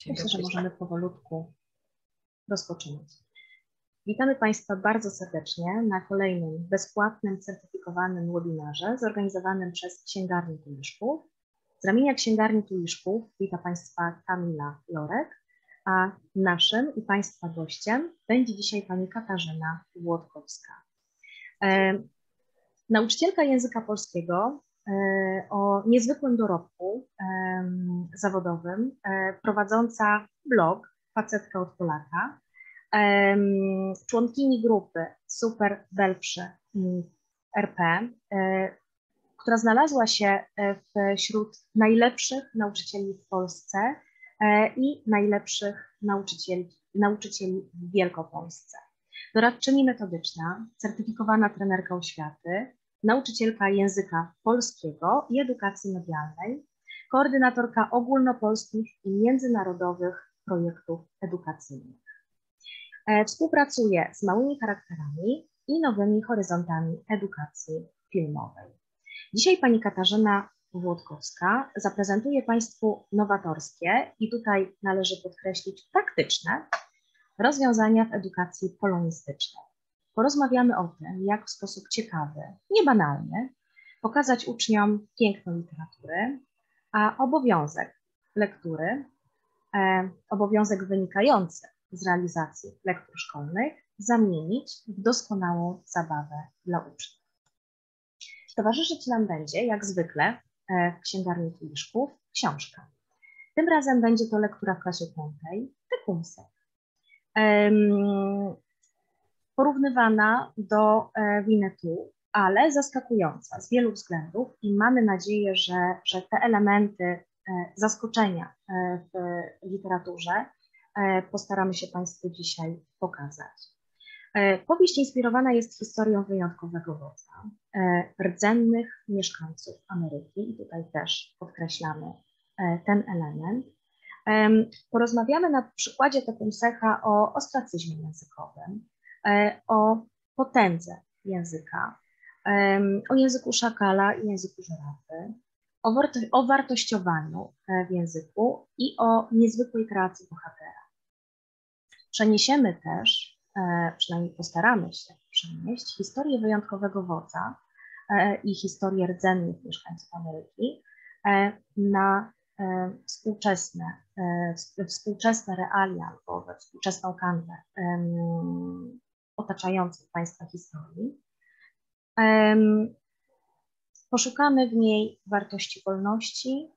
Myślę, że możemy powolutku rozpoczynać. Witamy Państwa bardzo serdecznie na kolejnym bezpłatnym, certyfikowanym webinarze zorganizowanym przez Księgarnię Tuliszków. Z ramienia Księgarni Tuliszków wita Państwa Kamila Lorek, a naszym i Państwa gościem będzie dzisiaj Pani Katarzyna Włodkowska. Nauczycielka języka polskiego o niezwykłym dorobku zawodowym, prowadząca blog Facetka od Polaka, członkini grupy Super Belprzy RP, która znalazła się wśród najlepszych nauczycieli w Polsce i najlepszych nauczycieli w Wielkopolsce. Doradczyni metodyczna, certyfikowana trenerka oświaty, nauczycielka języka polskiego i edukacji medialnej, koordynatorka ogólnopolskich i międzynarodowych projektów edukacyjnych. Współpracuje z małymi charakterami i nowymi horyzontami edukacji filmowej. Dzisiaj pani Katarzyna Włodkowska zaprezentuje Państwu nowatorskie i tutaj należy podkreślić praktyczne rozwiązania w edukacji polonistycznej. Porozmawiamy o tym, jak w sposób ciekawy, niebanalny, pokazać uczniom piękno literatury, a obowiązek lektury, obowiązek wynikający z realizacji lektur szkolnych zamienić w doskonałą zabawę dla uczniów. Towarzyszyć nam będzie, jak zwykle, w Księgarni Tuliszków książka. Tym razem będzie to lektura w klasie 5, Tecumseh. Porównywana do Winnetou, ale zaskakująca z wielu względów i mamy nadzieję, że te elementy zaskoczenia w literaturze postaramy się Państwu dzisiaj pokazać. Powieść inspirowana jest historią wyjątkowego wodza, rdzennych mieszkańców Ameryki i tutaj też podkreślamy ten element. Porozmawiamy na przykładzie Tecumseha o ostracyzmie językowym, o potędze języka, o języku szakala i języku żyrafy, o wartościowaniu w języku i o niezwykłej kreacji bohatera. Przeniesiemy też, przynajmniej postaramy się przenieść, historię wyjątkowego wodza i historię rdzennych mieszkańców Ameryki na współczesne realia albo we współczesną kanwę otaczających Państwa historii. Poszukamy w niej wartości wolności,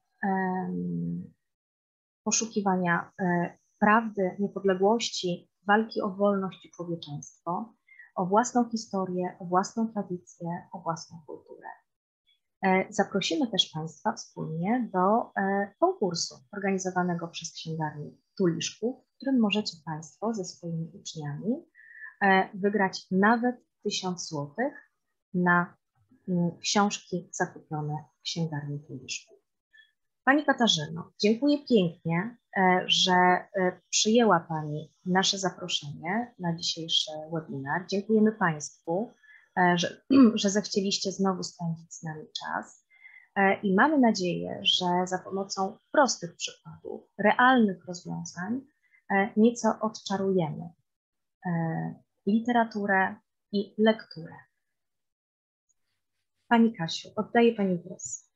poszukiwania prawdy, niepodległości, walki o wolność i człowieczeństwo, o własną historię, o własną tradycję, o własną kulturę. Zaprosimy też Państwa wspólnie do konkursu organizowanego przez Księgarnię Tuliszków, w którym możecie Państwo ze swoimi uczniami wygrać nawet 1000 zł na książki zakupione w Księgarni Tuliszków. Pani Katarzyno, dziękuję pięknie, że przyjęła Pani nasze zaproszenie na dzisiejszy webinar. Dziękujemy Państwu, że zechcieliście znowu spędzić z nami czas i mamy nadzieję, że za pomocą prostych przykładów, realnych rozwiązań nieco odczarujemy literaturę i lekturę. Pani Kasiu, oddaję Pani głos.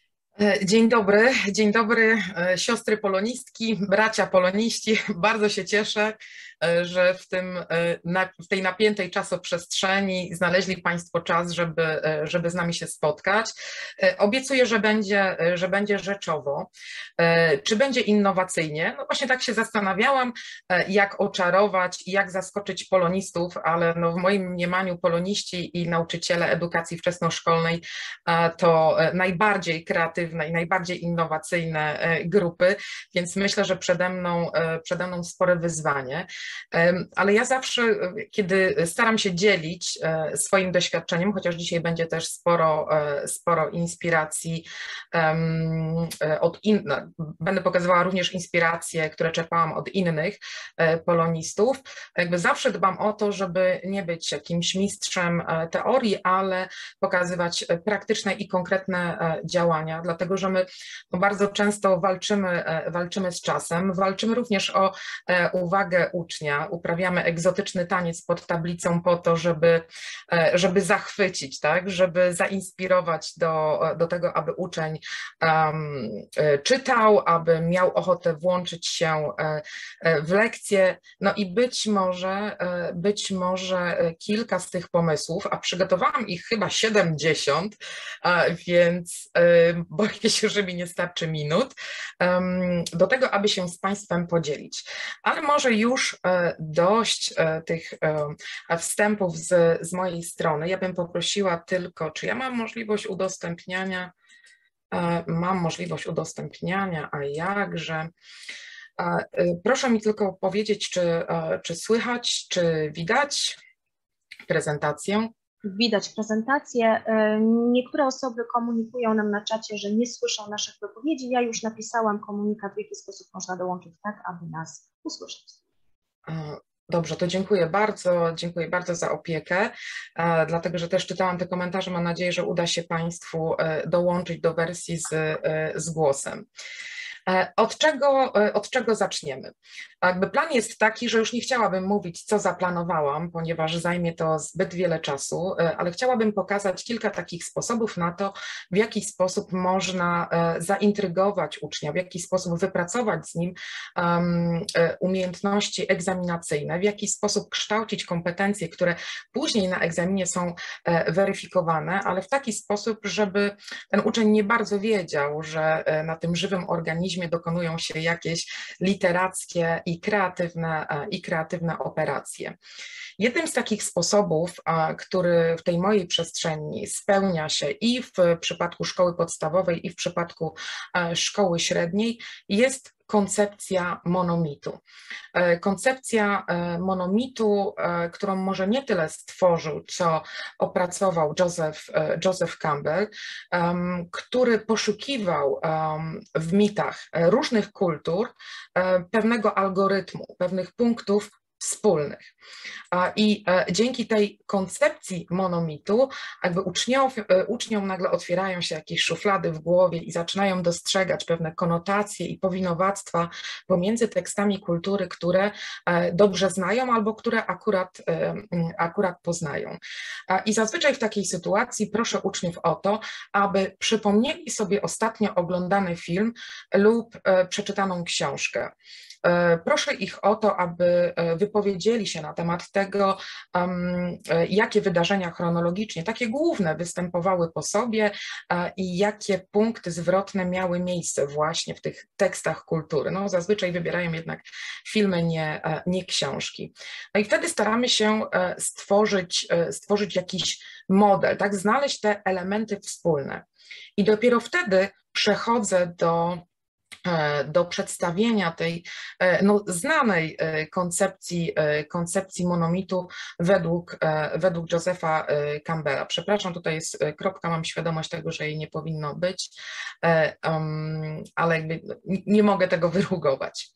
Dzień dobry siostry polonistki, bracia poloniści. Bardzo się cieszę, że w tej napiętej czasoprzestrzeni znaleźli Państwo czas, żeby z nami się spotkać. Obiecuję, że będzie rzeczowo. Czy będzie innowacyjnie? No właśnie tak się zastanawiałam, jak oczarować i jak zaskoczyć polonistów, ale no w moim mniemaniu poloniści i nauczyciele edukacji wczesnoszkolnej to najbardziej kreatywne i najbardziej innowacyjne grupy, więc myślę, że przede mną spore wyzwanie. Ale ja zawsze, kiedy staram się dzielić swoim doświadczeniem, chociaż dzisiaj będzie też sporo inspiracji będę pokazywała również inspiracje, które czerpałam od innych polonistów. Jakby zawsze dbam o to, żeby nie być jakimś mistrzem teorii, ale pokazywać praktyczne i konkretne działania. dlatego że my bardzo często walczymy z czasem, walczymy również o uwagę ucznia, uprawiamy egzotyczny taniec pod tablicą po to, żeby zachwycić, tak? Żeby zainspirować do tego, aby uczeń czytał, aby miał ochotę włączyć się w lekcję. No i być może kilka z tych pomysłów, a przygotowałam ich chyba 70, więc boję się, że mi nie starczy minut do tego, aby się z Państwem podzielić. Ale może już dość tych wstępów z mojej strony. Ja bym poprosiła tylko, czy ja mam możliwość udostępniania? Mam możliwość udostępniania, a jakże? Proszę mi tylko powiedzieć, czy słychać, czy widać prezentację? Widać prezentację. Niektóre osoby komunikują nam na czacie, że nie słyszą naszych wypowiedzi. Ja już napisałam komunikat, w jaki sposób można dołączyć tak, aby nas usłyszeć. Dobrze, to dziękuję bardzo za opiekę, dlatego że też czytałam te komentarze, mam nadzieję, że uda się Państwu dołączyć do wersji z głosem. Od czego zaczniemy? Jakby plan jest taki, że już nie chciałabym mówić, co zaplanowałam, ponieważ zajmie to zbyt wiele czasu, ale chciałabym pokazać kilka takich sposobów na to, w jaki sposób można zaintrygować ucznia, w jaki sposób wypracować z nim umiejętności egzaminacyjne, w jaki sposób kształcić kompetencje, które później na egzaminie są weryfikowane, ale w taki sposób, żeby ten uczeń nie bardzo wiedział, że na tym żywym organizmie dokonują się jakieś literackie i kreatywne operacje. Jednym z takich sposobów, który w tej mojej przestrzeni spełnia się i w przypadku szkoły podstawowej, i w przypadku szkoły średniej, jest koncepcja monomitu. Koncepcja monomitu, którą może nie tyle stworzył, co opracował Joseph Campbell, który poszukiwał w mitach różnych kultur pewnego algorytmu, pewnych punktów wspólnych. I dzięki tej koncepcji monomitu jakby uczniom nagle otwierają się jakieś szuflady w głowie i zaczynają dostrzegać pewne konotacje i powinowactwa pomiędzy tekstami kultury, które dobrze znają albo które akurat poznają. I zazwyczaj w takiej sytuacji proszę uczniów o to, aby przypomnieli sobie ostatnio oglądany film lub przeczytaną książkę. Proszę ich o to, aby wypowiedzieli się na temat tego, jakie wydarzenia chronologicznie, takie główne, występowały po sobie i jakie punkty zwrotne miały miejsce właśnie w tych tekstach kultury. No, zazwyczaj wybierają jednak filmy, nie książki. No i wtedy staramy się stworzyć jakiś model, tak, znaleźć te elementy wspólne. I dopiero wtedy przechodzę do przedstawienia tej znanej koncepcji monomitu według Josepha Campbella. Przepraszam, tutaj jest kropka, mam świadomość tego, że jej nie powinno być, ale jakby nie mogę tego wyrugować.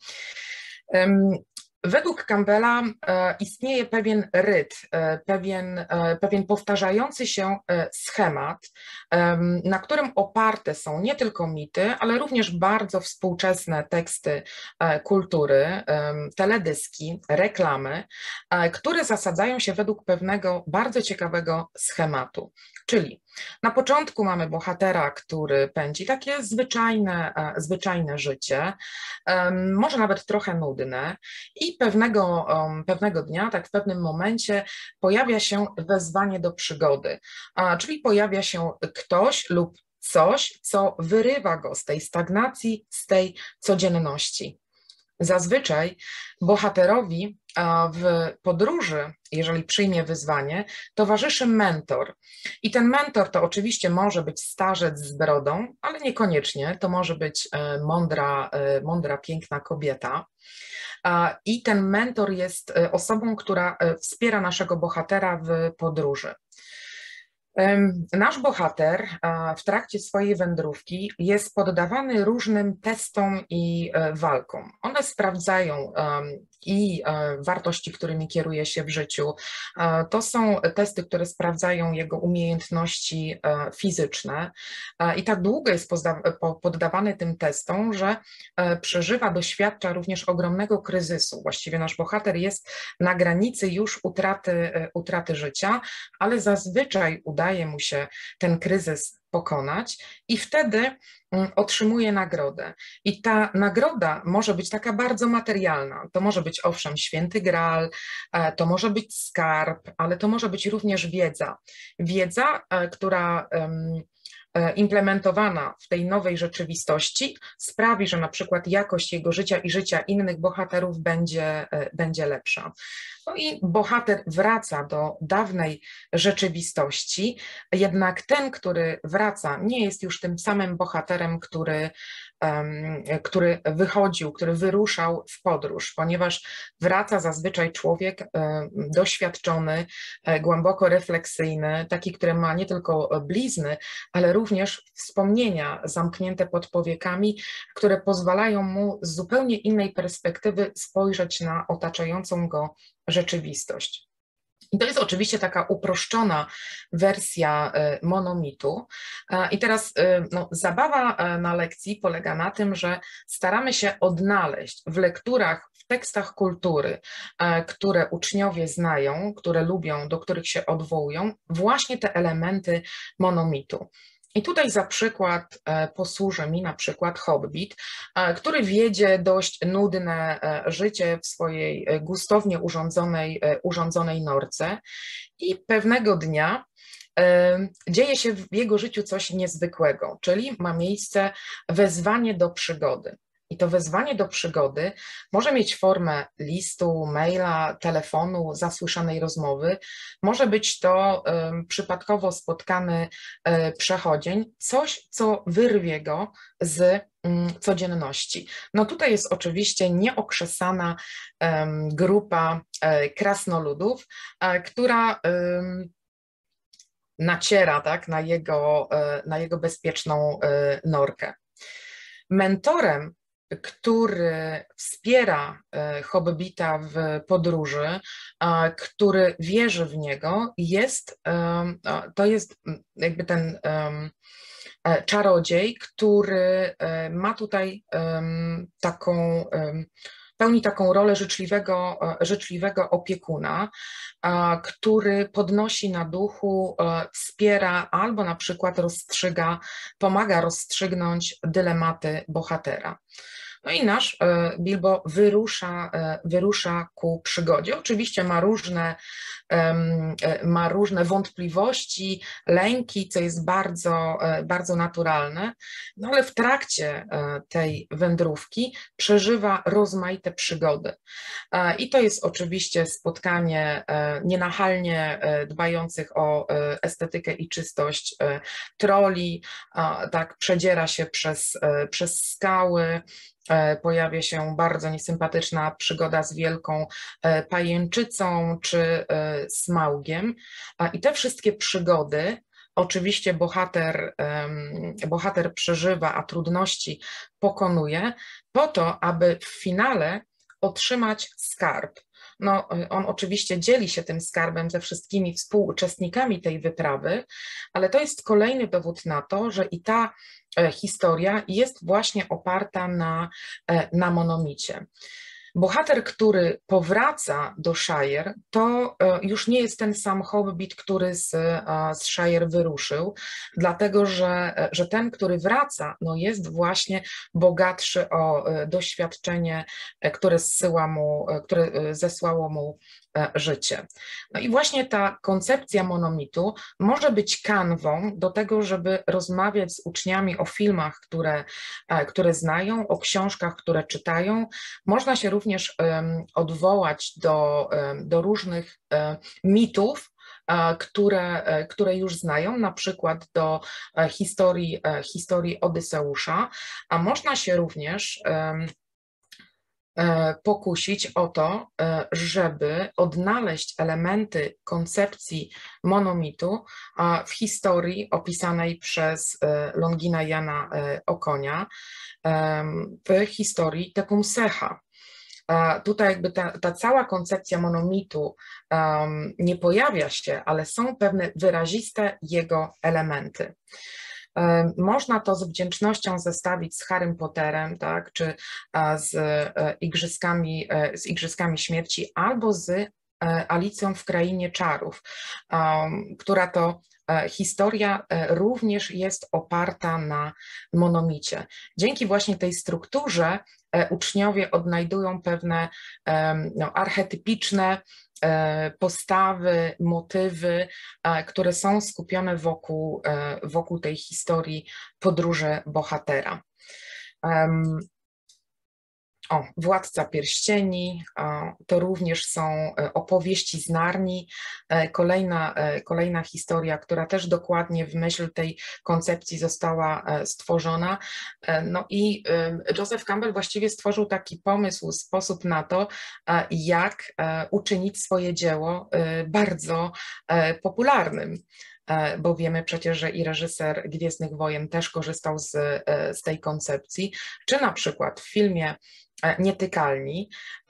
Według Campbella istnieje pewien rytm, pewien powtarzający się schemat, na którym oparte są nie tylko mity, ale również bardzo współczesne teksty kultury, teledyski, reklamy, które zasadzają się według pewnego bardzo ciekawego schematu. Czyli na początku mamy bohatera, który pędzi takie zwyczajne życie, może nawet trochę nudne, i pewnego dnia, tak w pewnym momencie pojawia się wezwanie do przygody, czyli pojawia się ktoś lub coś, co wyrywa go z tej stagnacji, z tej codzienności. Zazwyczaj bohaterowi w podróży, jeżeli przyjmie wyzwanie, towarzyszy mentor. I ten mentor to oczywiście może być starzec z brodą, ale niekoniecznie, to może być mądra, piękna kobieta. I ten mentor jest osobą, która wspiera naszego bohatera w podróży. Nasz bohater w trakcie swojej wędrówki jest poddawany różnym testom i walkom. One sprawdzają i wartości, którymi kieruje się w życiu. To są testy, które sprawdzają jego umiejętności fizyczne i tak długo jest poddawany tym testom, że doświadcza również ogromnego kryzysu. Właściwie nasz bohater jest na granicy już utraty życia, ale zazwyczaj udaje mu się ten kryzys pokonać i wtedy otrzymuje nagrodę. I ta nagroda może być taka bardzo materialna. To może być owszem święty Graal, to może być skarb, ale to może być również wiedza. Wiedza, która implementowana w tej nowej rzeczywistości sprawi, że na przykład jakość jego życia i życia innych bohaterów będzie lepsza. No i bohater wraca do dawnej rzeczywistości, jednak ten, który wraca, nie jest już tym samym bohaterem, który wychodził, który wyruszał w podróż, ponieważ wraca zazwyczaj człowiek doświadczony, głęboko refleksyjny, taki, który ma nie tylko blizny, ale również wspomnienia zamknięte pod powiekami, które pozwalają mu z zupełnie innej perspektywy spojrzeć na otaczającą go rzeczywistość. I to jest oczywiście taka uproszczona wersja monomitu. I teraz zabawa na lekcji polega na tym, że staramy się odnaleźć w lekturach, w tekstach kultury, które uczniowie znają, które lubią, do których się odwołują, właśnie te elementy monomitu. I tutaj za przykład posłuży mi na przykład Hobbit, który wiedzie dość nudne życie w swojej gustownie urządzonej norce i pewnego dnia dzieje się w jego życiu coś niezwykłego, czyli ma miejsce wezwanie do przygody. I to wezwanie do przygody może mieć formę listu, maila, telefonu, zasłyszanej rozmowy. Może być to przypadkowo spotkany przechodzień, coś, co wyrwie go z codzienności. No tutaj jest oczywiście nieokrzesana grupa krasnoludów, która naciera tak, na jego bezpieczną norkę. Mentorem, który wspiera Hobbita w podróży, który wierzy w niego, to jest jakby ten czarodziej, który ma tutaj pełni taką rolę życzliwego opiekuna, który podnosi na duchu, wspiera albo na przykład pomaga rozstrzygnąć dylematy bohatera. No i nasz Bilbo wyrusza ku przygodzie. Oczywiście ma różne wątpliwości, lęki, co jest bardzo naturalne, no ale w trakcie tej wędrówki przeżywa rozmaite przygody. I to jest oczywiście spotkanie nienachalnie dbających o estetykę i czystość troli, tak przedziera się przez skały, pojawia się bardzo niesympatyczna przygoda z wielką pajęczycą czy smaugiem. I te wszystkie przygody oczywiście bohater przeżywa, a trudności pokonuje po to, aby w finale otrzymać skarb. No, on oczywiście dzieli się tym skarbem ze wszystkimi współuczestnikami tej wyprawy, ale to jest kolejny dowód na to, że i ta historia jest właśnie oparta na monomicie. Bohater, który powraca do Shire, to już nie jest ten sam Hobbit, który z Shire wyruszył, dlatego że ten, który wraca, no jest właśnie bogatszy o doświadczenie, które zesłało mu życie. No i właśnie ta koncepcja monomitu może być kanwą do tego, żeby rozmawiać z uczniami o filmach, które znają, o książkach, które czytają. Można się również odwołać do różnych mitów, które już znają, na przykład do historii Odyseusza, a można się również pokusić o to, żeby odnaleźć elementy koncepcji monomitu w historii opisanej przez Longina Jana Okonia, w historii Tecumseha. Tutaj jakby ta cała koncepcja monomitu nie pojawia się, ale są pewne wyraziste jego elementy. Można to z wdzięcznością zestawić z Harrym Potterem, tak, czy z Igrzyskami Śmierci, albo z Alicją w Krainie Czarów, która to historia również jest oparta na monomicie. Dzięki właśnie tej strukturze uczniowie odnajdują pewne archetypiczne postawy, motywy, które są skupione wokół tej historii podróży bohatera. Władca Pierścieni, to również są opowieści z Narni, kolejna historia, która też dokładnie w myśl tej koncepcji została stworzona. No i Joseph Campbell właściwie stworzył taki pomysł, sposób na to, jak uczynić swoje dzieło bardzo popularnym, bo wiemy przecież, że i reżyser Gwiezdnych Wojen też korzystał z tej koncepcji, czy na przykład w filmie Nietykalni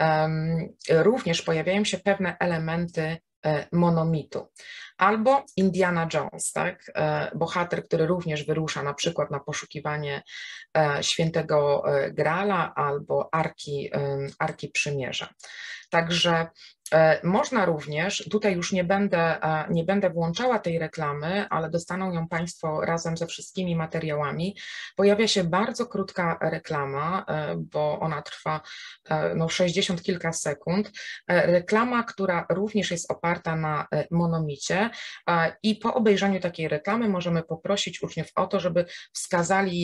również pojawiają się pewne elementy monomitu. Albo Indiana Jones, tak? Bohater, który również wyrusza na przykład na poszukiwanie Świętego Graala albo Arki Przymierza. Także można również, tutaj już nie będę włączała tej reklamy, ale dostaną ją Państwo razem ze wszystkimi materiałami. Pojawia się bardzo krótka reklama, bo ona trwa 60 kilka sekund. Reklama, która również jest oparta na monomicie i po obejrzeniu takiej reklamy możemy poprosić uczniów o to, żeby wskazali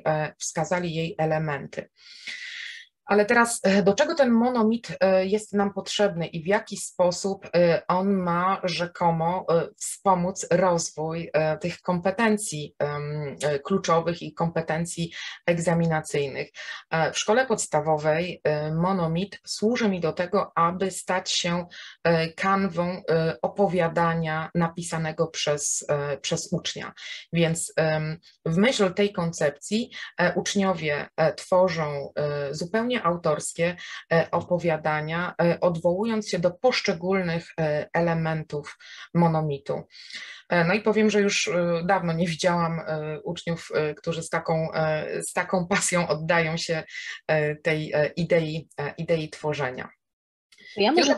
jej elementy. Ale teraz do czego ten monomit jest nam potrzebny i w jaki sposób on ma rzekomo wspomóc rozwój tych kompetencji kluczowych i kompetencji egzaminacyjnych? W szkole podstawowej monomit służy mi do tego, aby stać się kanwą opowiadania napisanego przez ucznia. Więc w myśl tej koncepcji uczniowie tworzą zupełnie autorskie opowiadania, odwołując się do poszczególnych elementów monomitu. No i powiem, że już dawno nie widziałam uczniów, którzy z taką pasją oddają się tej idei tworzenia. To ja może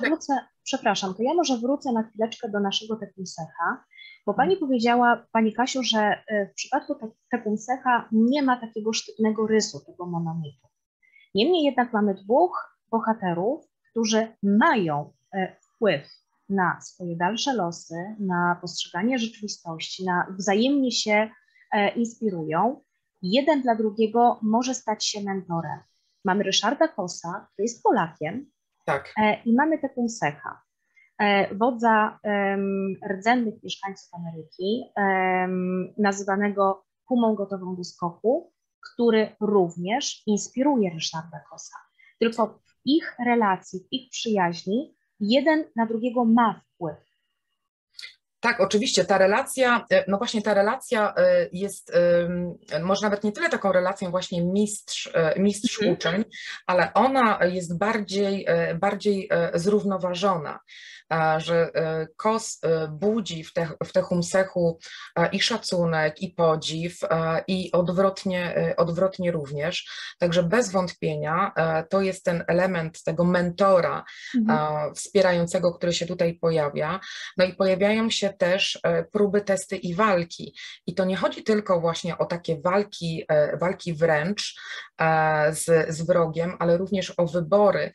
wrócę na chwileczkę do naszego Tecumseka, bo Pani powiedziała, Pani Kasiu, że w przypadku Tecumseka nie ma takiego sztywnego rysu tego monomitu. Niemniej jednak mamy dwóch bohaterów, którzy mają wpływ na swoje dalsze losy, na postrzeganie rzeczywistości, wzajemnie się inspirują. Jeden dla drugiego może stać się mentorem. Mamy Ryszarda Kossa, który jest Polakiem, tak. I mamy Tecumseka, wodza rdzennych mieszkańców Ameryki, nazywanego Pumą gotową do skoku, który również inspiruje Ryszarda Kossa. Tylko w ich relacji, w ich przyjaźni jeden na drugiego ma wpływ. Tak, oczywiście ta relacja, no właśnie ta relacja jest może nawet nie tyle taką relacją właśnie mistrz-uczeń, ale ona jest bardziej zrównoważona, że Koss budzi w Tecumseku i szacunek, i podziw, i odwrotnie również. Także bez wątpienia to jest ten element tego mentora wspierającego, który się tutaj pojawia. No i pojawiają się też próby, testy i walki. I to nie chodzi tylko właśnie o takie walki wręcz z wrogiem, ale również o wybory,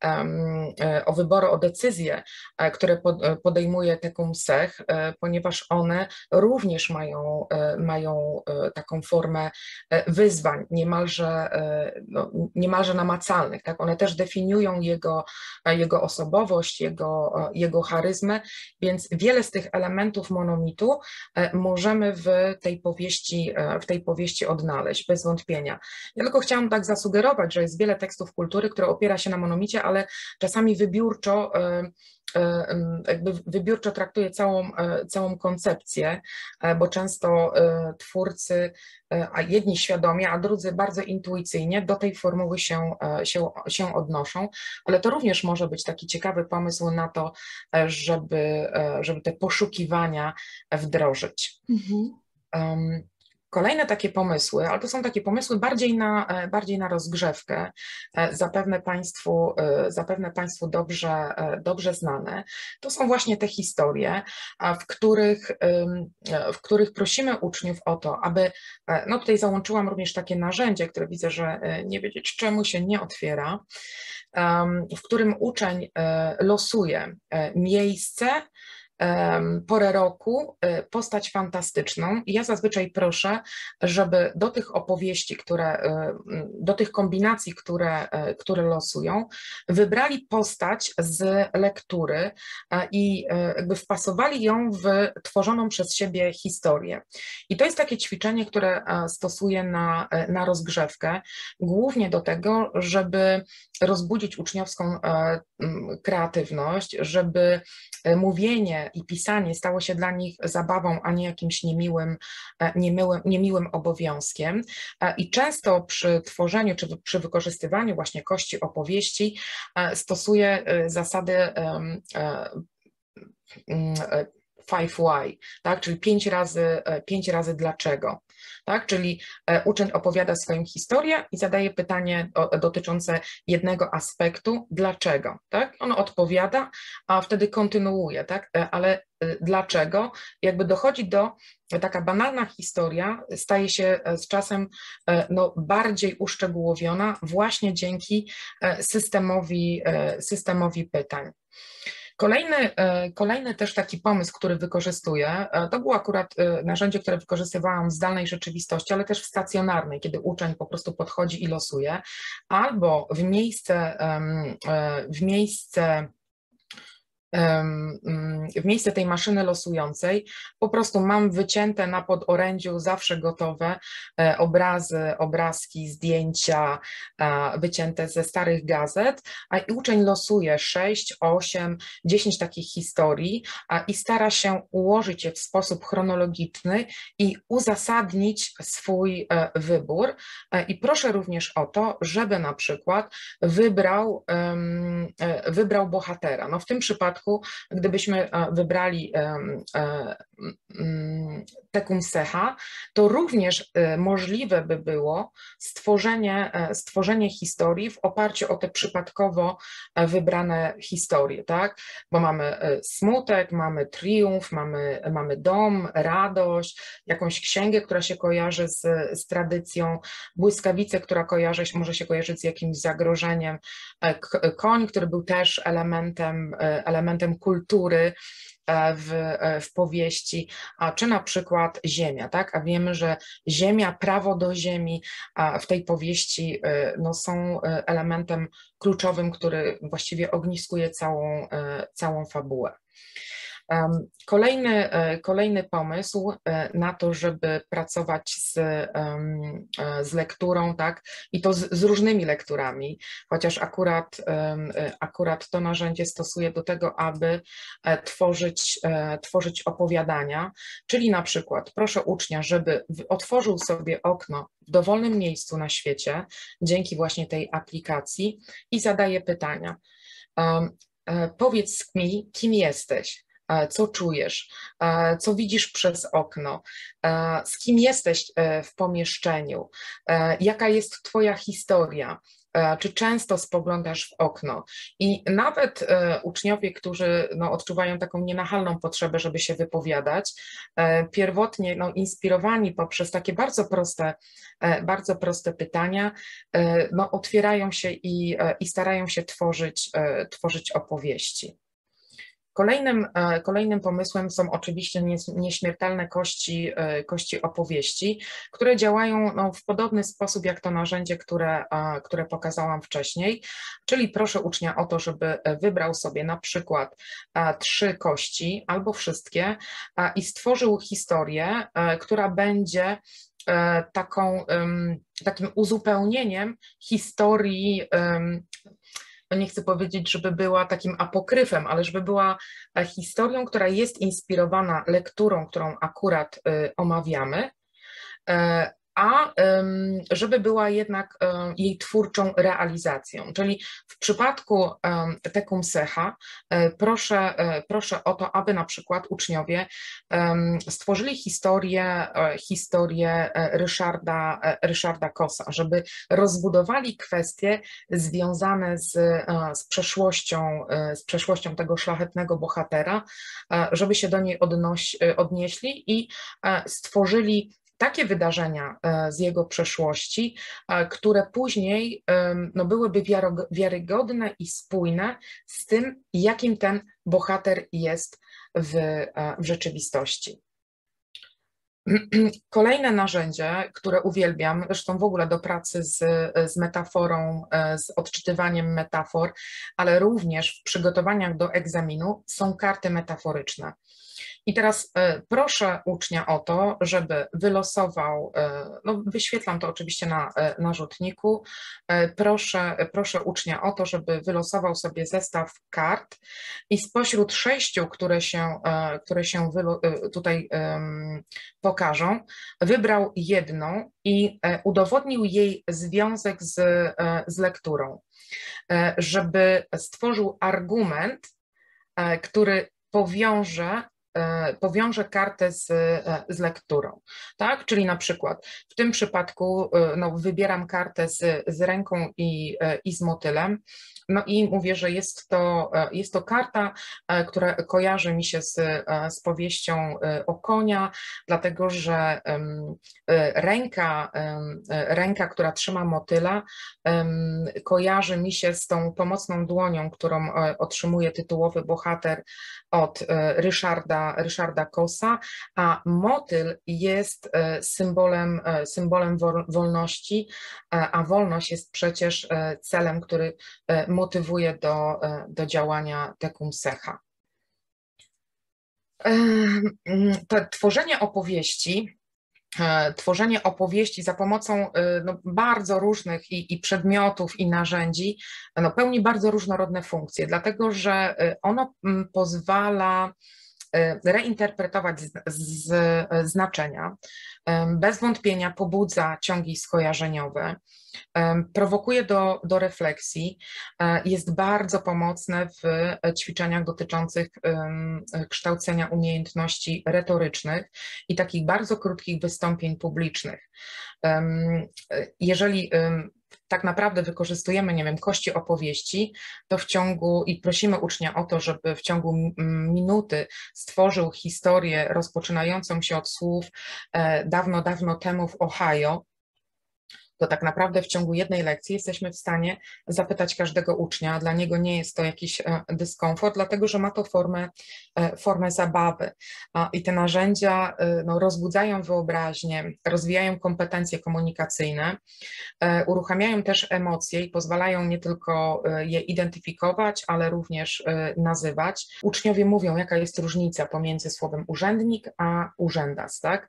o decyzje, które podejmuje Tecumseh, ponieważ one również mają taką formę wyzwań, niemalże namacalnych. Tak? One też definiują jego osobowość, jego charyzmę, więc wiele z tych elementów monomitu możemy w tej powieści odnaleźć, bez wątpienia. Ja tylko chciałam tak zasugerować, że jest wiele tekstów kultury, które opiera się na monomicie, ale czasami wybiórczo jakby wybiórczo traktuje całą koncepcję, bo często twórcy, a jedni świadomie, a drudzy bardzo intuicyjnie do tej formuły się odnoszą, ale to również może być taki ciekawy pomysł na to, żeby te poszukiwania wdrożyć. Kolejne takie pomysły, ale to są takie pomysły bardziej na rozgrzewkę, zapewne Państwu dobrze znane. To są właśnie te historie, w których prosimy uczniów o to, aby, no tutaj załączyłam również takie narzędzie, które widzę, że nie wiedzieć czemu się nie otwiera, w którym uczeń losuje miejsce, porę roku, postać fantastyczną i ja zazwyczaj proszę, żeby do tych opowieści, do tych kombinacji, które losują, wybrali postać z lektury i jakby wpasowali ją w tworzoną przez siebie historię. I to jest takie ćwiczenie, które stosuję na rozgrzewkę, głównie do tego, żeby rozbudzić uczniowską kreatywność, żeby mówienie i pisanie stało się dla nich zabawą, a nie jakimś niemiłym obowiązkiem. I często przy tworzeniu czy przy wykorzystywaniu właśnie kości opowieści stosuję zasady 5 why, tak? Czyli 5 razy dlaczego. Tak? Czyli uczeń opowiada swoją historię i zadaje pytanie dotyczące jednego aspektu, dlaczego. Tak? On odpowiada, a wtedy kontynuuje, tak? Ale dlaczego? Jakby dochodzi taka banalna historia staje się z czasem bardziej uszczegółowiona właśnie dzięki systemowi pytań. Kolejny też taki pomysł, który wykorzystuję, to było akurat narzędzie, które wykorzystywałam w zdalnej rzeczywistości, ale też w stacjonarnej, kiedy uczeń po prostu podchodzi i losuje, albo w miejsce tej maszyny losującej po prostu mam wycięte na podorędziu zawsze gotowe obrazki, zdjęcia wycięte ze starych gazet, i uczeń losuje 6, 8, 10 takich historii i stara się ułożyć je w sposób chronologiczny i uzasadnić swój wybór. I proszę również o to, żeby na przykład wybrał bohatera. No w tym przypadku, gdybyśmy wybrali Tecumseh, to również możliwe by było stworzenie historii w oparciu o te przypadkowo wybrane historie, tak? Bo mamy smutek, mamy triumf, mamy dom, radość, jakąś księgę, która się kojarzy z tradycją, błyskawicę, która może się kojarzyć z jakimś zagrożeniem, koń, który był też elementem kultury w powieści, czy na przykład ziemia, tak? A wiemy, że ziemia, prawo do ziemi w tej powieści są elementem kluczowym, który właściwie ogniskuje całą fabułę. Kolejny pomysł na to, żeby pracować z lekturą, tak, i to z różnymi lekturami, chociaż akurat to narzędzie stosuję do tego, aby tworzyć opowiadania, czyli na przykład proszę ucznia, żeby otworzył sobie okno w dowolnym miejscu na świecie, dzięki właśnie tej aplikacji, i zadaje pytania. Powiedz mi, kim jesteś? Co czujesz, co widzisz przez okno, z kim jesteś w pomieszczeniu, jaka jest twoja historia, czy często spoglądasz w okno. I nawet uczniowie, którzy odczuwają taką nienachalną potrzebę, żeby się wypowiadać, pierwotnie inspirowani poprzez takie bardzo proste pytania, otwierają się i starają się tworzyć opowieści. Kolejnym pomysłem są oczywiście nieśmiertelne kości opowieści, które działają w podobny sposób jak to narzędzie, które pokazałam wcześniej, czyli proszę ucznia o to, żeby wybrał sobie na przykład 3 kości albo wszystkie i stworzył historię, która będzie takim uzupełnieniem historii no nie chcę powiedzieć, żeby była takim apokryfem, ale żeby była historią, która jest inspirowana lekturą, którą akurat omawiamy, a żeby była jednak jej twórczą realizacją. Czyli w przypadku Tecumseh'a proszę o to, aby na przykład uczniowie stworzyli historię Ryszarda Kossa, żeby rozbudowali kwestie związane z przeszłością tego szlachetnego bohatera, żeby się do niej odnieśli i stworzyli takie wydarzenia z jego przeszłości, które później no, byłyby wiarygodne i spójne z tym, jakim ten bohater jest w rzeczywistości. Kolejne narzędzie, które uwielbiam, zresztą w ogóle do pracy z metaforą, z odczytywaniem metafor, ale również w przygotowaniach do egzaminu, są karty metaforyczne. I teraz proszę ucznia o to, żeby wylosował, no wyświetlam to oczywiście na rzutniku, proszę ucznia o to, żeby wylosował sobie zestaw kart i spośród 6, które się tutaj pokażą, wybrał jedną i udowodnił jej związek z lekturą, żeby stworzył argument, który powiąże kartę z lekturą, tak? Czyli na przykład w tym przypadku no, wybieram kartę z ręką i z motylem, no i mówię, że jest to karta, która kojarzy mi się z powieścią o konia, dlatego że ręka, która trzyma motyla, kojarzy mi się z tą pomocną dłonią, którą otrzymuje tytułowy bohater od Ryszarda Kossa, a motyl jest symbolem wolności, a wolność jest przecież celem, który motywuje do działania Tecumseh'a. Tworzenie opowieści za pomocą no, bardzo różnych i przedmiotów i narzędzi no, pełni bardzo różnorodne funkcje, dlatego że ono pozwala reinterpretować znaczenia, bez wątpienia pobudza ciągi skojarzeniowe, prowokuje do refleksji, jest bardzo pomocne w ćwiczeniach dotyczących kształcenia umiejętności retorycznych i takich bardzo krótkich wystąpień publicznych. Jeżeli tak naprawdę wykorzystujemy, nie wiem, kości opowieści, to i prosimy ucznia o to, żeby w ciągu minuty stworzył historię rozpoczynającą się od słów dawno, dawno temu w Ohio, to tak naprawdę w ciągu jednej lekcji jesteśmy w stanie zapytać każdego ucznia. Dla niego nie jest to jakiś dyskomfort, dlatego że ma to formę zabawy. I te narzędzia no, rozbudzają wyobraźnię, rozwijają kompetencje komunikacyjne, uruchamiają też emocje i pozwalają nie tylko je identyfikować, ale również nazywać. Uczniowie mówią, jaka jest różnica pomiędzy słowem urzędnik a urzędas, tak?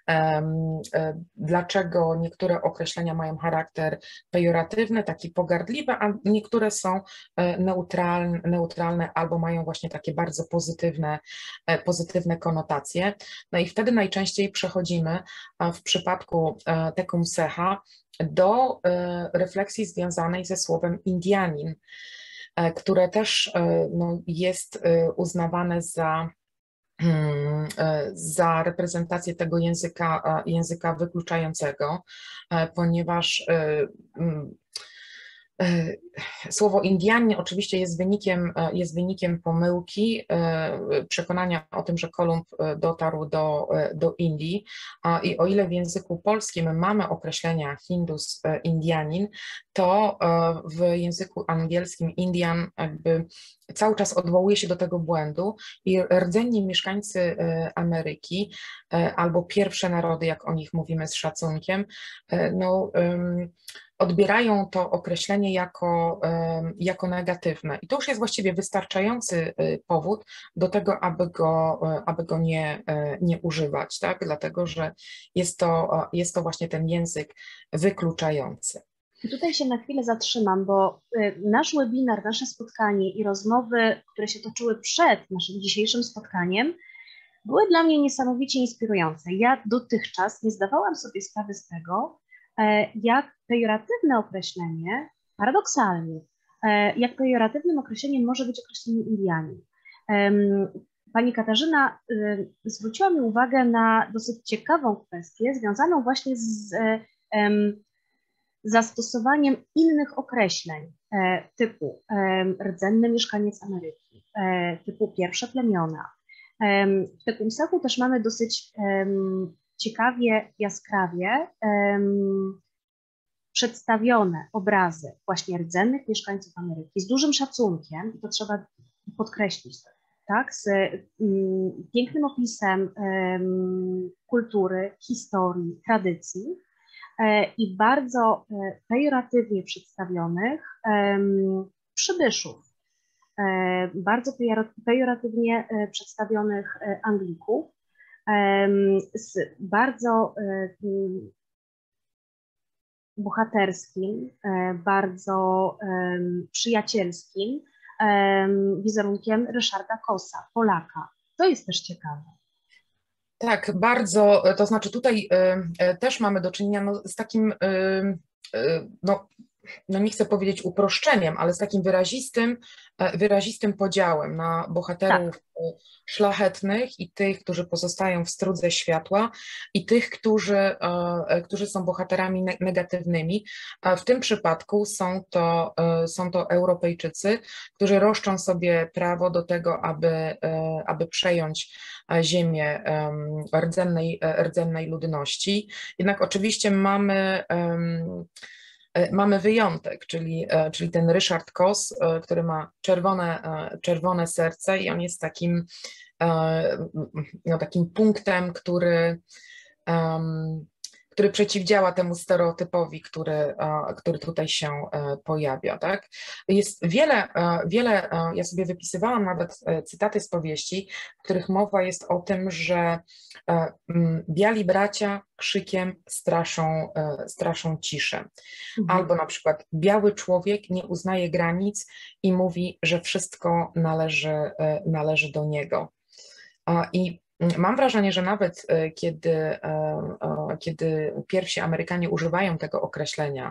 Dlaczego niektóre określenia mają charakter pejoratywny, taki pogardliwy, a niektóre są neutralne albo mają właśnie takie bardzo pozytywne konotacje. No i wtedy najczęściej przechodzimy w przypadku Tecumseh'a do refleksji związanej ze słowem Indianin, które też no, jest uznawane za reprezentację tego języka wykluczającego, ponieważ słowo Indianin oczywiście jest wynikiem pomyłki, przekonania o tym, że Kolumb dotarł do Indii, i o ile w języku polskim mamy określenia Hindus, Indianin, to w języku angielskim Indian jakby cały czas odwołuje się do tego błędu i rdzenni mieszkańcy Ameryki albo pierwsze narody, jak o nich mówimy z szacunkiem, no, odbierają to określenie jako negatywne. I to już jest właściwie wystarczający powód do tego, aby go nie używać, tak? Dlatego że jest to właśnie ten język wykluczający. Tutaj się na chwilę zatrzymam, bo nasz webinar, nasze spotkanie i rozmowy, które się toczyły przed naszym dzisiejszym spotkaniem, były dla mnie niesamowicie inspirujące. Ja dotychczas nie zdawałam sobie sprawy z tego, jak pejoratywne określenie, paradoksalnie, jak pejoratywnym określeniem może być określenie Indianin. Pani Katarzyna zwróciła mi uwagę na dosyć ciekawą kwestię związaną właśnie z zastosowaniem innych określeń typu rdzenny mieszkaniec Ameryki, typu pierwsze plemiona. W Tecumsehu też mamy dosyć ciekawie, jaskrawie przedstawione obrazy właśnie rdzennych mieszkańców Ameryki z dużym szacunkiem, i to trzeba podkreślić, tak, z pięknym opisem kultury, historii, tradycji i bardzo pejoratywnie przedstawionych przybyszów, bardzo pejoratywnie przedstawionych Anglików, z bardzo bohaterskim, bardzo przyjacielskim wizerunkiem Ryszarda Kossa, Polaka. To jest też ciekawe. Tak, bardzo, to znaczy tutaj też mamy do czynienia z takim, no nie chcę powiedzieć uproszczeniem, ale z takim wyrazistym podziałem na bohaterów Tak. szlachetnych i tych, którzy pozostają w strudze światła, i tych, którzy są bohaterami negatywnymi. W tym przypadku są to Europejczycy, którzy roszczą sobie prawo do tego, aby przejąć ziemię rdzennej ludności. Jednak oczywiście mamy wyjątek, czyli ten Ryszard Koss, który ma czerwone serce i on jest takim punktem, który przeciwdziała temu stereotypowi, który tutaj się pojawia. Tak? Jest wiele, ja sobie wypisywałam nawet cytaty z powieści, w których mowa jest o tym, że biali bracia krzykiem straszą ciszę. Albo na przykład biały człowiek nie uznaje granic i mówi, że wszystko należy do niego. I mam wrażenie, że nawet kiedy pierwsi Amerykanie używają tego określenia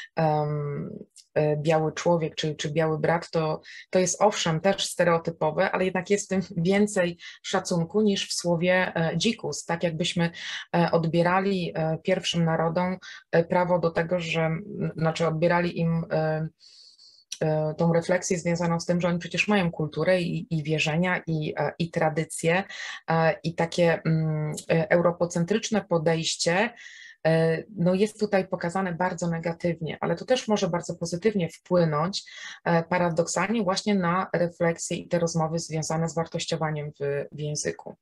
biały człowiek czy biały brat, to jest owszem też stereotypowe, ale jednak jest w tym więcej szacunku niż w słowie dzikus. Tak jakbyśmy odbierali pierwszym narodom prawo do tego, znaczy odbierali im tą refleksję związaną z tym, że oni przecież mają kulturę i wierzenia i tradycje i takie europocentryczne podejście no jest tutaj pokazane bardzo negatywnie, ale to też może bardzo pozytywnie wpłynąć paradoksalnie właśnie na refleksję i te rozmowy związane z wartościowaniem w języku.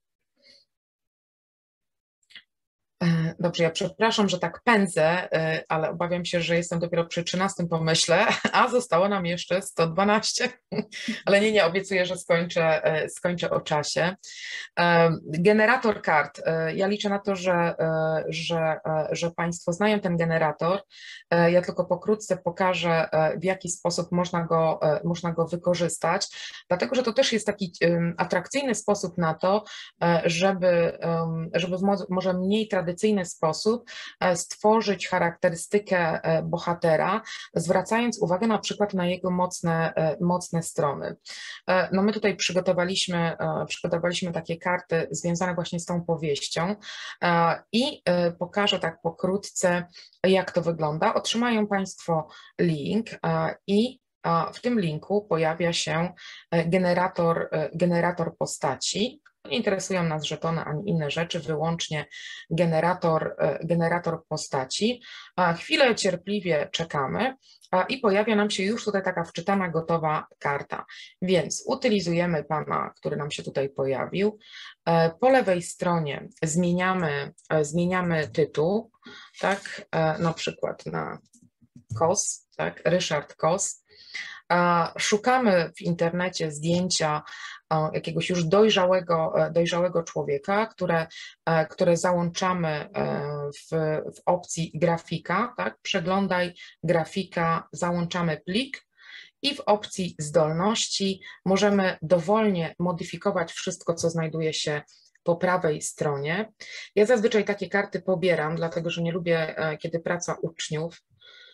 Dobrze, ja przepraszam, że tak pędzę, ale obawiam się, że jestem dopiero przy 13 pomyśle, a zostało nam jeszcze 112, ale nie, obiecuję, że skończę o czasie. Generator kart. Ja liczę na to, że Państwo znają ten generator. Ja tylko pokrótce pokażę, w jaki sposób można go wykorzystać, dlatego że to też jest taki atrakcyjny sposób na to, żeby w może mniej tradycyjny sposób stworzyć charakterystykę bohatera, zwracając uwagę na przykład na jego mocne strony. No my tutaj przygotowaliśmy takie karty związane właśnie z tą powieścią i pokażę tak pokrótce, jak to wygląda. Otrzymają Państwo link i w tym linku pojawia się generator postaci. Nie interesują nas żetony ani inne rzeczy, wyłącznie generator postaci. Chwilę cierpliwie czekamy i pojawia nam się już tutaj taka wczytana, gotowa karta. Więc utylizujemy pana, który nam się tutaj pojawił. Po lewej stronie zmieniamy tytuł, tak, na przykład na Koss, tak, Ryszard Koss. Szukamy w internecie zdjęcia jakiegoś już dojrzałego człowieka, które załączamy w opcji grafika, tak? Przeglądaj grafika, załączamy plik i w opcji zdolności możemy dowolnie modyfikować wszystko, co znajduje się po prawej stronie. Ja zazwyczaj takie karty pobieram, dlatego że nie lubię, kiedy praca uczniów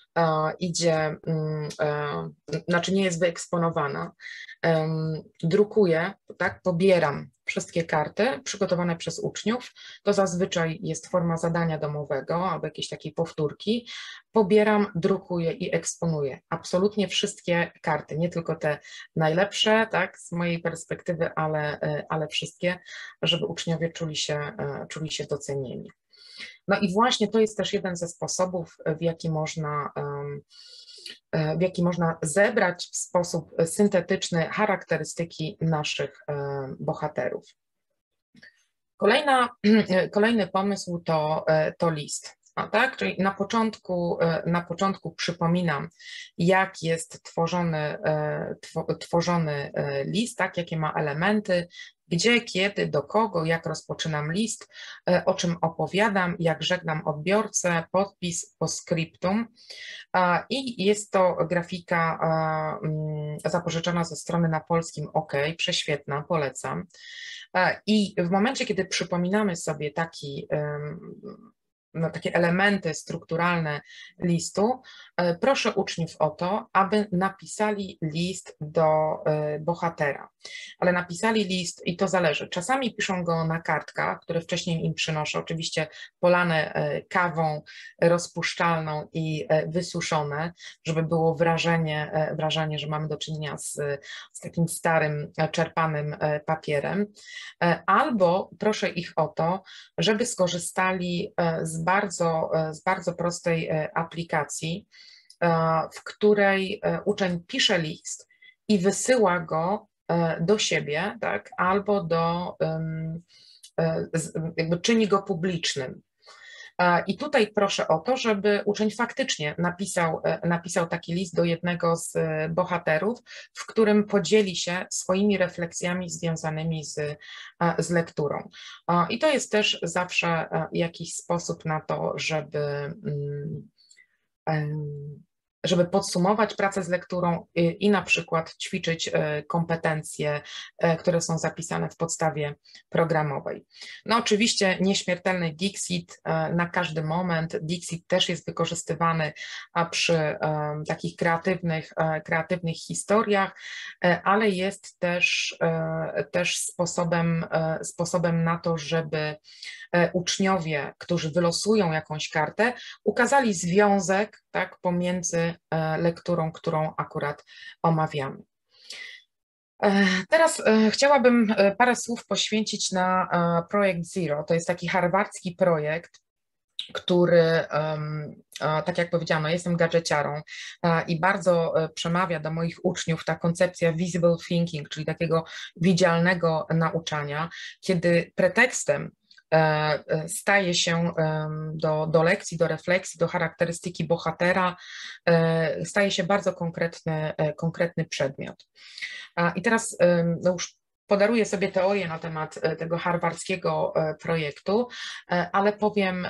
znaczy nie jest wyeksponowana. Drukuję, tak, pobieram wszystkie karty przygotowane przez uczniów. To zazwyczaj jest forma zadania domowego albo jakiejś takiej powtórki. Pobieram, drukuję i eksponuję absolutnie wszystkie karty, nie tylko te najlepsze, tak, z mojej perspektywy, ale wszystkie, żeby uczniowie czuli się docenieni. No i właśnie to jest też jeden ze sposobów, w jaki można zebrać w sposób syntetyczny charakterystyki naszych bohaterów. Kolejny pomysł to list. Tak? Czyli na początku przypominam, jak jest tworzony list, tak? Jakie ma elementy, gdzie, kiedy, do kogo, jak rozpoczynam list, o czym opowiadam, jak żegnam odbiorcę, podpis, postscriptum. I jest to grafika zapożyczona ze strony na polskim OK, prześwietna, polecam. I w momencie, kiedy przypominamy sobie takie elementy strukturalne listu, proszę uczniów o to, aby napisali list do bohatera. Ale napisali list i to zależy. Czasami piszą go na kartkach, które wcześniej im przynoszę, oczywiście polane kawą rozpuszczalną i wysuszone, żeby było wrażenie, że mamy do czynienia z takim starym, czerpanym papierem. Albo proszę ich o to, żeby skorzystali z bardzo prostej aplikacji, w której uczeń pisze list i wysyła go do siebie, tak, albo jakby czyni go publicznym. I tutaj proszę o to, żeby uczeń faktycznie napisał taki list do jednego z bohaterów, w którym podzieli się swoimi refleksjami związanymi z lekturą. I to jest też zawsze jakiś sposób na to, żeby podsumować pracę z lekturą i na przykład ćwiczyć kompetencje, które są zapisane w podstawie programowej. No oczywiście nieśmiertelny Dixit na każdy moment. Dixit też jest wykorzystywany przy takich kreatywnych historiach, ale jest też sposobem na to, żeby uczniowie, którzy wylosują jakąś kartę, ukazali związek, tak, pomiędzy lekturą, którą akurat omawiamy. Teraz chciałabym parę słów poświęcić na projekt Zero. To jest taki harwardzki projekt, który, tak jak powiedziano, jestem gadżeciarą i bardzo przemawia do moich uczniów ta koncepcja visible thinking, czyli takiego widzialnego nauczania, kiedy pretekstem staje się do lekcji, do refleksji, do charakterystyki bohatera, staje się bardzo konkretny przedmiot. I teraz no już podaruję sobie teorię na temat tego harwardzkiego projektu, ale powiem,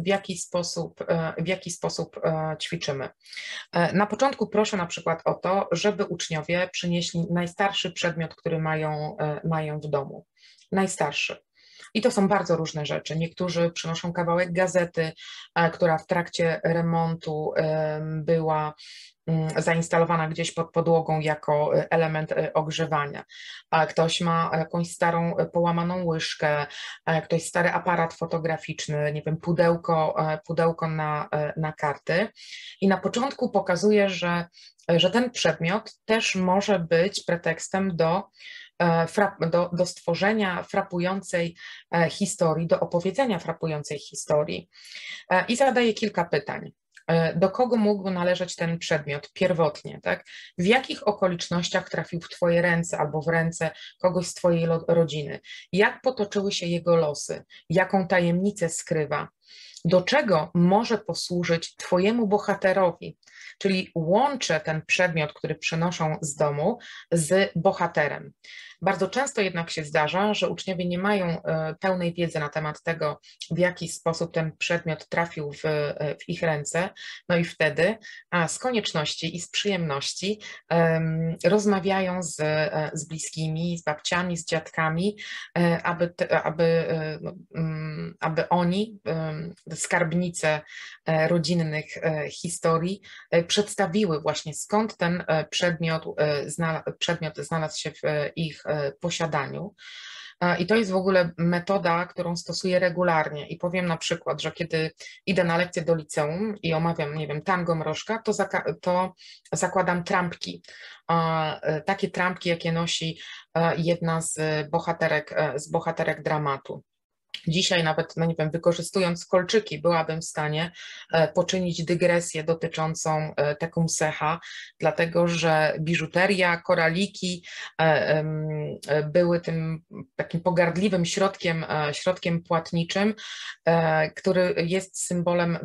w jaki sposób ćwiczymy. Na początku proszę na przykład o to, żeby uczniowie przynieśli najstarszy przedmiot, który mają w domu. Najstarszy. I to są bardzo różne rzeczy. Niektórzy przynoszą kawałek gazety, która w trakcie remontu była zainstalowana gdzieś pod podłogą jako element ogrzewania. Ktoś ma jakąś starą, połamaną łyżkę, ktoś stary aparat fotograficzny, nie wiem, pudełko na karty. I na początku pokazuje, że ten przedmiot też może być pretekstem do stworzenia frapującej historii, do opowiedzenia frapującej historii. I zadaję kilka pytań. Do kogo mógł należeć ten przedmiot pierwotnie, tak? W jakich okolicznościach trafił w Twoje ręce albo w ręce kogoś z Twojej rodziny? Jak potoczyły się jego losy? Jaką tajemnicę skrywa? Do czego może posłużyć Twojemu bohaterowi? czyli łączę ten przedmiot, który przynoszą z domu, z bohaterem. Bardzo często jednak się zdarza, że uczniowie nie mają pełnej wiedzy na temat tego, w jaki sposób ten przedmiot trafił w ich ręce, no i wtedy z konieczności i z przyjemności rozmawiają z bliskimi, z babciami, z dziadkami, aby oni skarbnice rodzinnych historii przedstawiły właśnie, skąd ten przedmiot znalazł się w ich posiadaniu. I to jest w ogóle metoda, którą stosuję regularnie i powiem na przykład, że kiedy idę na lekcję do liceum i omawiam, nie wiem, tango mrożka, to zakładam trampki. Takie trampki, jakie nosi jedna z bohaterek dramatu. Dzisiaj nawet, no nie wiem, wykorzystując kolczyki, byłabym w stanie poczynić dygresję dotyczącą Tecumseha, dlatego że biżuteria, koraliki były tym takim pogardliwym środkiem płatniczym, który jest symbolem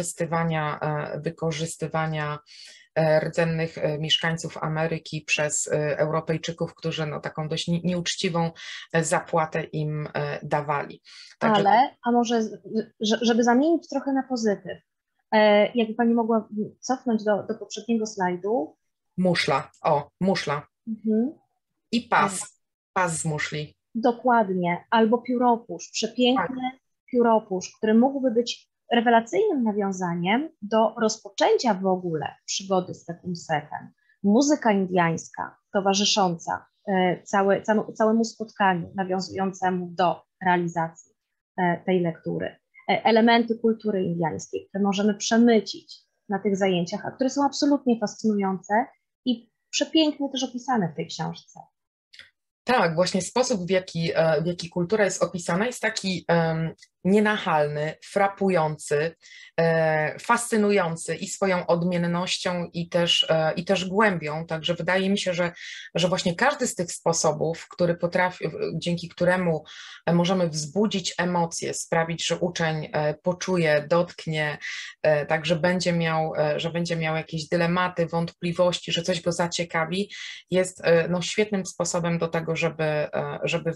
wykorzystywania rdzennych mieszkańców Ameryki przez Europejczyków, którzy no, taką dość nieuczciwą zapłatę im dawali. Także... a może, żeby zamienić trochę na pozytyw, jakby Pani mogła cofnąć do poprzedniego slajdu. Muszla, muszla. Mhm. I pas z muszli. Dokładnie, albo pióropusz, przepiękny pióropusz, który mógłby być rewelacyjnym nawiązaniem do rozpoczęcia w ogóle przygody z Tecumsefem. Muzyka indyjska towarzysząca całemu spotkaniu, nawiązującemu do realizacji tej lektury. Elementy kultury indyjskiej, które możemy przemycić na tych zajęciach, a które są absolutnie fascynujące i przepięknie też opisane w tej książce. Tak, właśnie sposób, w jaki kultura jest opisana, jest taki nienachalny, frapujący, fascynujący i swoją odmiennością, i też głębią. Także wydaje mi się, że właśnie każdy z tych sposobów, dzięki któremu możemy wzbudzić emocje, sprawić, że uczeń poczuje, dotknie, tak, że będzie miał jakieś dylematy, wątpliwości, że coś go zaciekawi, jest no, świetnym sposobem do tego, żeby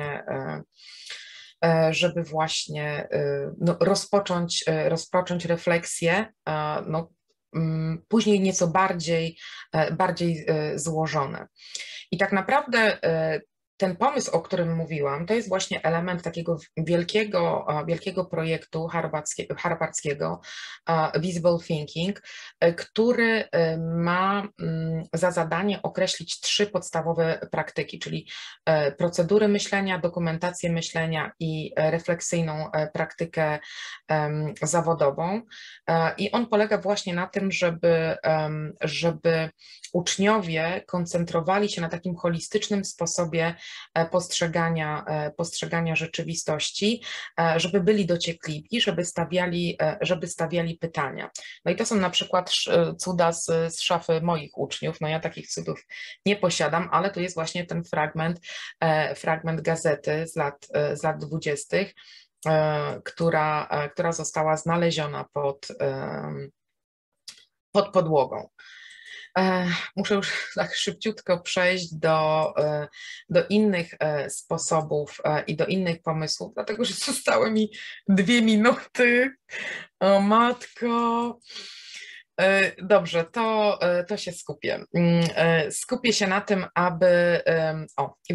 właśnie no, rozpocząć refleksję, no, później nieco bardziej złożone. I tak naprawdę ten pomysł, o którym mówiłam, to jest właśnie element takiego wielkiego projektu harvardzkiego Visible Thinking, który ma za zadanie określić 3 podstawowe praktyki, czyli procedury myślenia, dokumentację myślenia i refleksyjną praktykę zawodową. I on polega właśnie na tym, żeby uczniowie koncentrowali się na takim holistycznym sposobie postrzegania rzeczywistości, żeby byli dociekliwi, żeby stawiali pytania. No i to są na przykład cuda z szafy moich uczniów. No ja takich cudów nie posiadam, ale to jest właśnie ten fragment gazety z lat 20., która została znaleziona pod podłogą. Muszę już tak szybciutko przejść do innych sposobów i do innych pomysłów, dlatego że zostały mi 2 minuty. O matko. Dobrze, to się skupię. Skupię się na tym, w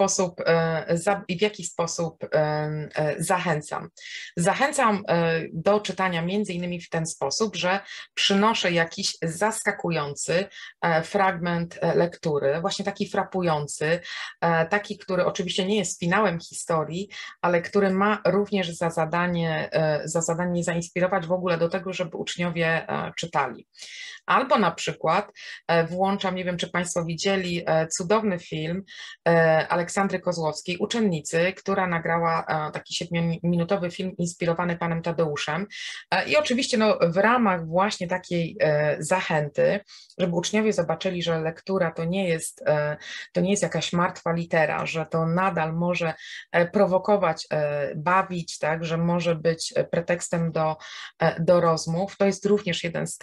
jaki sposób zachęcam. Zachęcam do czytania między innymi w ten sposób, że przynoszę jakiś zaskakujący fragment lektury, właśnie taki frapujący, taki, który oczywiście nie jest finałem historii, ale który ma również za zadanie zainspirować w ogóle do tego, żeby uczniowie czytali. Albo na przykład włączam, nie wiem, czy Państwo widzieli cudowny film Aleksandry Kozłowskiej, uczennicy, która nagrała taki 7-minutowy film inspirowany panem Tadeuszem. I oczywiście no, w ramach właśnie takiej zachęty, żeby uczniowie zobaczyli, że lektura to nie jest jakaś martwa litera, że to nadal może prowokować, bawić, tak, że może być pretekstem do rozmów. To jest również jeden z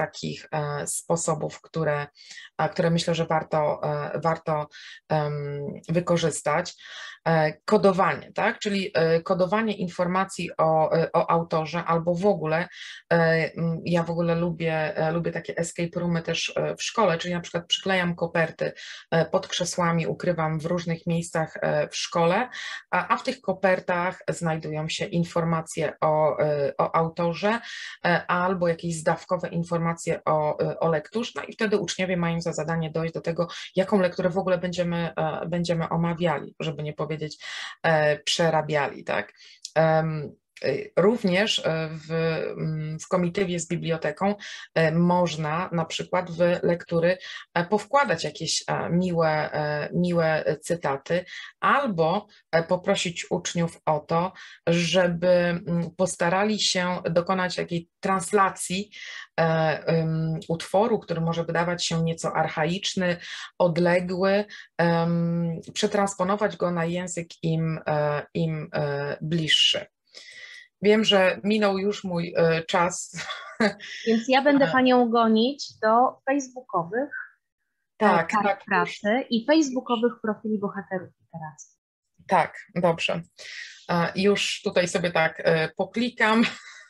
takich sposobów, które myślę, że warto wykorzystać. Kodowanie, tak? Czyli kodowanie informacji o autorze albo w ogóle, ja w ogóle lubię takie escape roomy też w szkole, czyli na przykład przyklejam koperty pod krzesłami, ukrywam w różnych miejscach w szkole, a w tych kopertach znajdują się informacje o autorze albo jakieś zdawkowe informacje o lekturze, no i wtedy uczniowie mają za zadanie dojść do tego, jaką lekturę w ogóle będziemy omawiali, żeby nie powiedzieć przerabiali, tak? Również w komitywie z biblioteką można na przykład w lektury powkładać jakieś miłe cytaty albo poprosić uczniów o to, żeby postarali się dokonać takiej translacji utworu, który może wydawać się nieco archaiczny, odległy, przetransponować go na język im bliższy. Wiem, że minął już mój czas. Więc ja będę Panią gonić do facebookowych kart pracy i facebookowych profili bohaterów literackich. Tak, dobrze. Już tutaj sobie tak poklikam.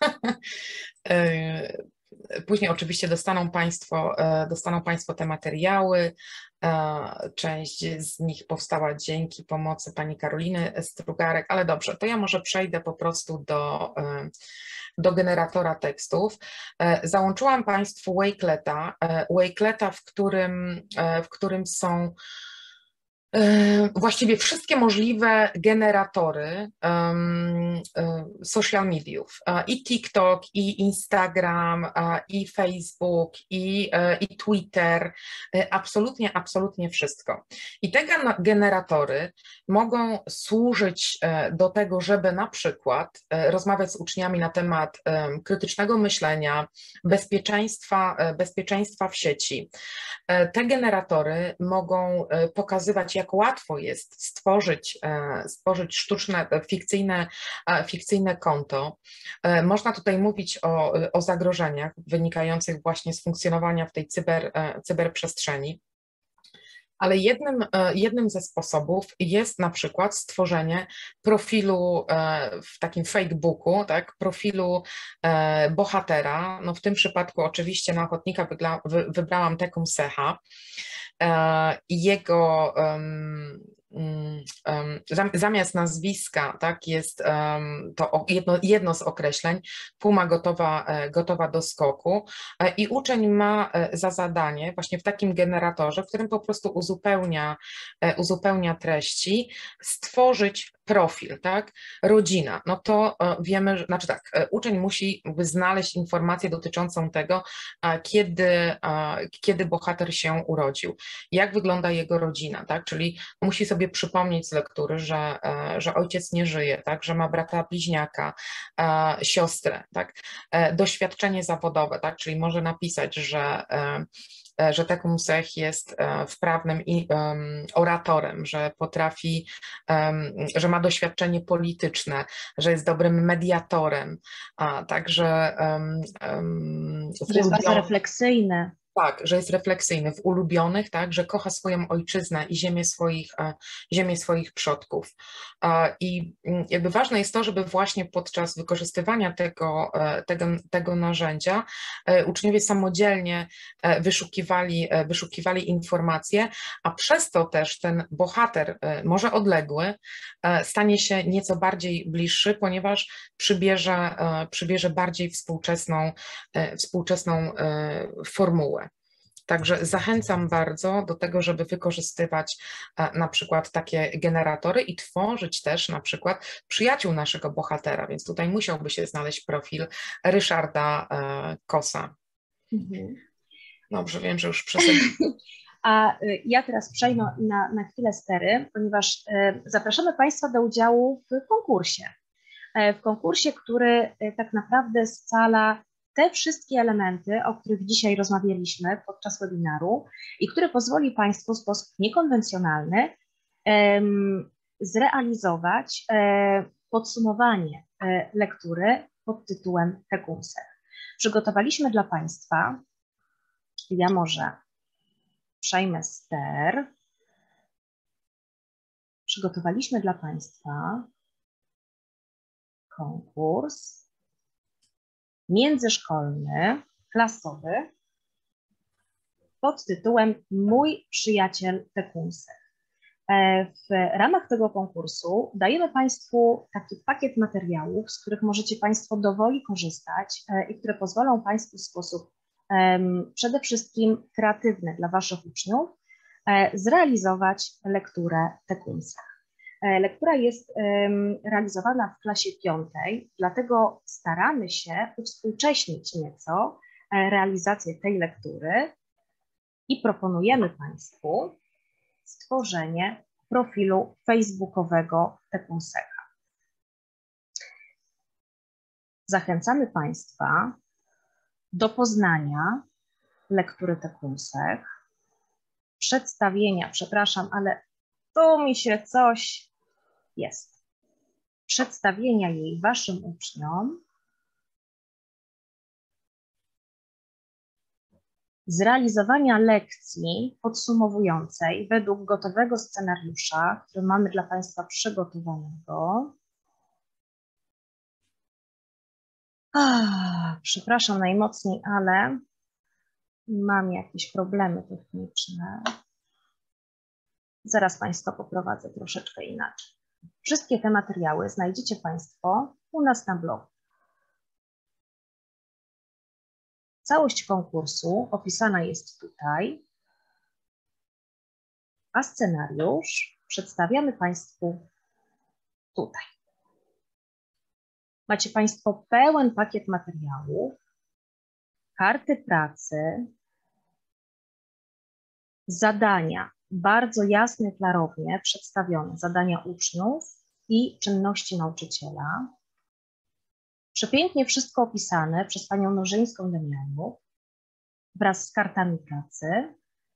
Później oczywiście dostaną Państwo te materiały. Część z nich powstała dzięki pomocy pani Karoliny Strugarek, ale dobrze, to ja może przejdę po prostu do generatora tekstów. Załączyłam Państwu Wakeleta, w którym są właściwie wszystkie możliwe generatory social mediów, i TikTok, i Instagram, i Facebook, i Twitter, absolutnie wszystko. I te generatory mogą służyć do tego, żeby na przykład rozmawiać z uczniami na temat krytycznego myślenia, bezpieczeństwa w sieci. Te generatory mogą pokazywać, jak łatwo jest stworzyć sztuczne, fikcyjne konto. Można tutaj mówić o zagrożeniach wynikających właśnie z funkcjonowania w tej cyberprzestrzeni. Ale jednym ze sposobów jest na przykład stworzenie profilu w takim Facebooku, tak, profilu bohatera. No w tym przypadku oczywiście na ochotnika wybrałam Tecumseh'a. Jego zamiast nazwiska, tak, jest to jedno z określeń, puma gotowa do skoku, i uczeń ma za zadanie właśnie w takim generatorze, w którym po prostu uzupełnia treści, stworzyć profil, tak, rodzina. No to wiemy, znaczy tak, uczeń musi znaleźć informację dotyczącą tego, kiedy bohater się urodził, jak wygląda jego rodzina, tak, czyli musi sobie przypomnieć z lektury, że ojciec nie żyje, tak, że ma brata bliźniaka, siostrę, tak, doświadczenie zawodowe, tak, czyli może napisać, że Tecumseh jest wprawnym oratorem, że potrafi, że ma doświadczenie polityczne, że jest dobrym mediatorem, także że jest bardzo refleksyjny. Tak, że jest refleksyjny, w ulubionych, tak, że kocha swoją ojczyznę i ziemię swoich przodków. I jakby ważne jest to, żeby właśnie podczas wykorzystywania tego narzędzia uczniowie samodzielnie wyszukiwali informacje, a przez to też ten bohater, może odległy, stanie się nieco bardziej bliższy, ponieważ przybierze bardziej współczesną formułę. Także zachęcam bardzo do tego, żeby wykorzystywać na przykład takie generatory i tworzyć też na przykład przyjaciół naszego bohatera, więc tutaj musiałby się znaleźć profil Ryszarda Kosa. Dobrze, wiem, że już przesadziłem. A ja teraz przejdę na chwilę stery, ponieważ zapraszamy Państwa do udziału w konkursie. W konkursie, który tak naprawdę scala te wszystkie elementy, o których dzisiaj rozmawialiśmy podczas webinaru i który pozwoli Państwu w sposób niekonwencjonalny zrealizować podsumowanie lektury pod tytułem Tecumseh. Przygotowaliśmy dla Państwa Ja może przejmę ster. Przygotowaliśmy dla Państwa konkurs międzyszkolny, klasowy pod tytułem Mój przyjaciel Tecumseh. W ramach tego konkursu dajemy Państwu taki pakiet materiałów, z których możecie Państwo dowoli korzystać i które pozwolą Państwu w sposób przede wszystkim kreatywny dla Waszych uczniów zrealizować lekturę Tecumseh. Lektura jest realizowana w klasie 5, dlatego staramy się uwspółcześnić nieco realizację tej lektury i proponujemy Państwu stworzenie profilu facebookowego Tecumseha. Zachęcamy Państwa do poznania lektury Tecumseh, przedstawienia, przepraszam, ale tu mi się coś jest, przedstawienia jej Waszym uczniom, zrealizowania lekcji podsumowującej według gotowego scenariusza, który mamy dla Państwa przygotowanego. Przepraszam najmocniej, ale mam jakieś problemy techniczne. Zaraz Państwa poprowadzę troszeczkę inaczej. Wszystkie te materiały znajdziecie Państwo u nas na blogu. Całość konkursu opisana jest tutaj, a scenariusz przedstawiamy Państwu tutaj. Macie Państwo pełen pakiet materiałów, karty pracy, zadania, bardzo jasne, klarownie przedstawione, zadania uczniów i czynności nauczyciela. Przepięknie wszystko opisane przez Panią Nożyńską-Demianów wraz z kartami pracy,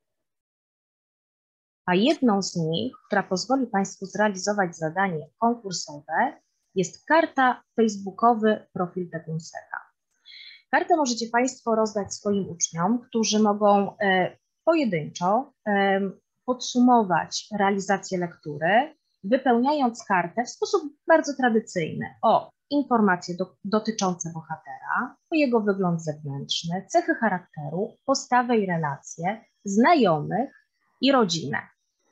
a jedną z nich, która pozwoli Państwu zrealizować zadanie konkursowe, jest karta facebookowy profil Tecumseha. Kartę możecie Państwo rozdać swoim uczniom, którzy mogą pojedynczo podsumować realizację lektury, wypełniając kartę w sposób bardzo tradycyjny o informacje dotyczące bohatera, o jego wygląd zewnętrzny, cechy charakteru, postawę i relacje, znajomych i rodzinę.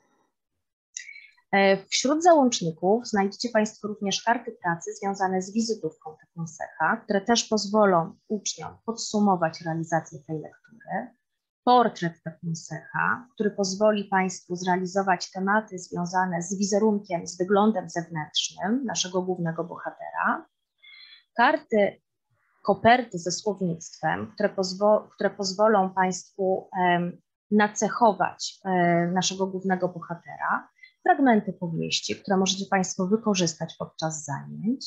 Wśród załączników znajdziecie Państwo również karty pracy związane z wizytówką Tecumseha, które też pozwolą uczniom podsumować realizację tej lektury. Portret Tecumseha, który pozwoli Państwu zrealizować tematy związane z wizerunkiem, z wyglądem zewnętrznym naszego głównego bohatera. Karty, koperty ze słownictwem, które pozwolą Państwu nacechować naszego głównego bohatera. Fragmenty powieści, które możecie Państwo wykorzystać podczas zajęć.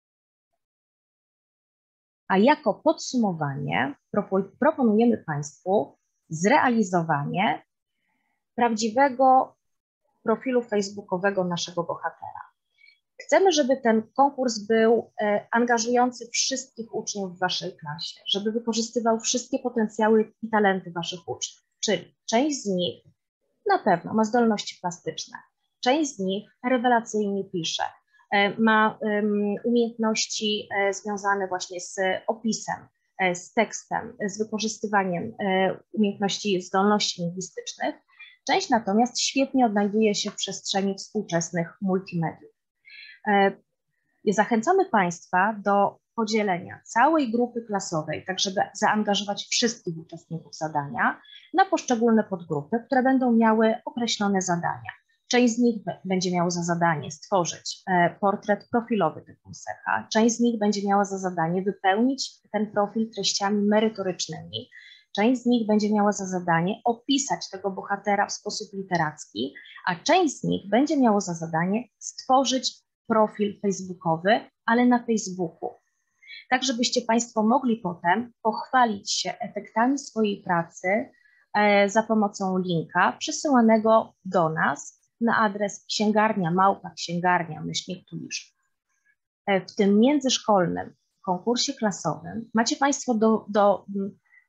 A jako podsumowanie proponujemy Państwu zrealizowanie prawdziwego profilu facebookowego naszego bohatera. Chcemy, żeby ten konkurs był angażujący wszystkich uczniów w Waszej klasie, żeby wykorzystywał wszystkie potencjały i talenty Waszych uczniów, czyli część z nich na pewno ma zdolności plastyczne, część z nich rewelacyjnie pisze, ma umiejętności związane właśnie z opisem, z tekstem, z wykorzystywaniem umiejętności, zdolności lingwistycznych. Część natomiast świetnie odnajduje się w przestrzeni współczesnych multimediów. Zachęcamy Państwa do podzielenia całej grupy klasowej, tak żeby zaangażować wszystkich uczestników zadania na poszczególne podgrupy, które będą miały określone zadania. Część z nich będzie miała za zadanie stworzyć portret profilowy Tecumseha, część z nich będzie miała za zadanie wypełnić ten profil treściami merytorycznymi, część z nich będzie miała za zadanie opisać tego bohatera w sposób literacki, a część z nich będzie miała za zadanie stworzyć profil facebookowy, ale na Facebooku. Tak, żebyście Państwo mogli potem pochwalić się efektami swojej pracy za pomocą linka przesyłanego do nas na adres księgarnia@księgarnia-tulisz. W tym międzyszkolnym konkursie klasowym macie Państwo do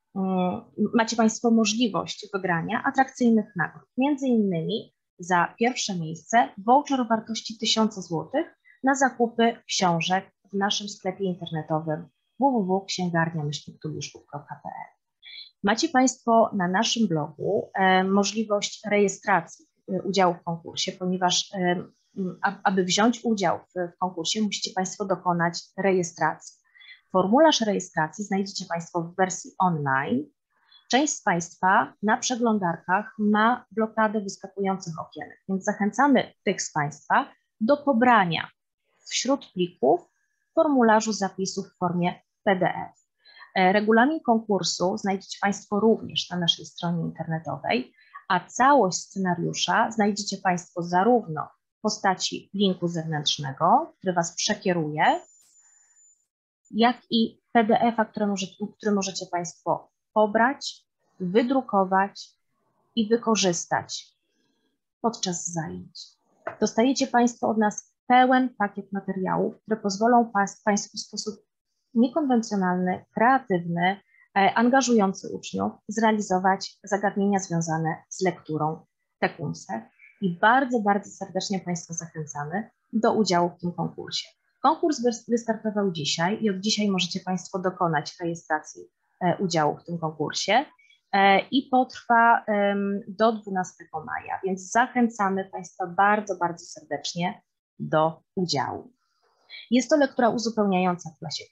macie Państwo możliwość wygrania atrakcyjnych nagród. Między innymi za pierwsze miejsce voucher o wartości 1000 zł na zakupy książek w naszym sklepie internetowym www.księgarnia-tuliszków.pl. Macie Państwo na naszym blogu możliwość rejestracji udziału w konkursie, ponieważ aby wziąć udział w konkursie, musicie Państwo dokonać rejestracji. Formularz rejestracji znajdziecie Państwo w wersji online. Część z Państwa na przeglądarkach ma blokadę wyskakujących okienek, więc zachęcamy tych z Państwa do pobrania wśród plików formularzu zapisów w formie PDF. Regulamin konkursu znajdziecie Państwo również na naszej stronie internetowej, a całość scenariusza znajdziecie Państwo zarówno w postaci linku zewnętrznego, który Was przekieruje, jak i PDF-a, który możecie Państwo pobrać, wydrukować i wykorzystać podczas zajęć. Dostajecie Państwo od nas pełen pakiet materiałów, które pozwolą Państwu w sposób niekonwencjonalny, kreatywny, angażujący uczniów zrealizować zagadnienia związane z lekturą Tecumseh i bardzo, bardzo serdecznie Państwa zachęcamy do udziału w tym konkursie. Konkurs wystartował dzisiaj i od dzisiaj możecie Państwo dokonać rejestracji udziału w tym konkursie i potrwa do 12 maja, więc zachęcamy Państwa bardzo, bardzo serdecznie do udziału. Jest to lektura uzupełniająca w klasie 5.